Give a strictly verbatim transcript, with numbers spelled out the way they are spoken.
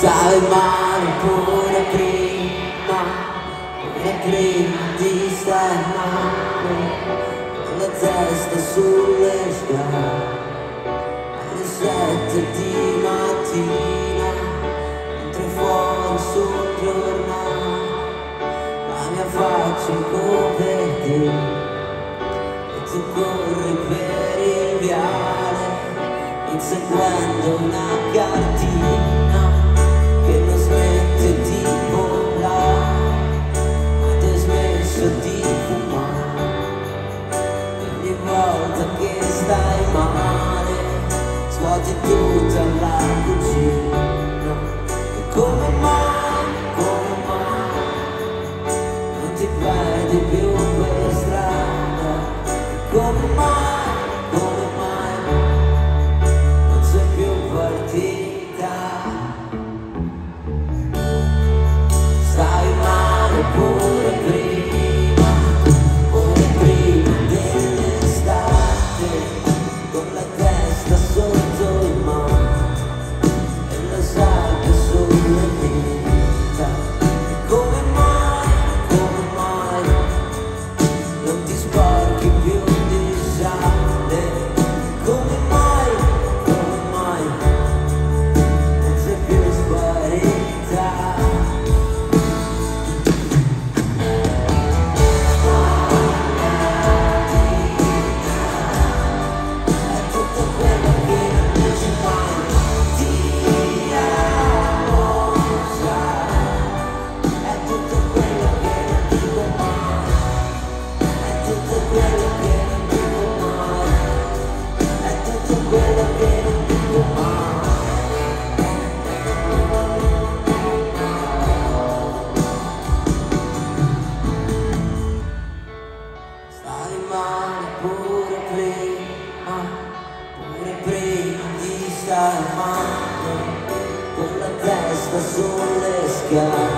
Stai male pure prima, pure prima di star male, con la testa sulle scale, alle sette di mattina, mentre fuori sul giornale, la mia faccia come te, e tu corri per il viale, inseguendo una cartina che non smette di volare, ma ti hai smesso di fumare. Ogni volta che stai male svuoti tutta la cucina. E come mai, come mai non ti perdi più per strada? E come mai, come mai non sei più partita? Stai male pure prima, pure prima dell'estate, con la testa sotto il mare e la sabbia sulle dita. E come mai, come mai non ti sporchi più di sale? Come mai, come mai non sei più sparita? Stai male pure prima, pure prima di star male, con la testa sulle scale.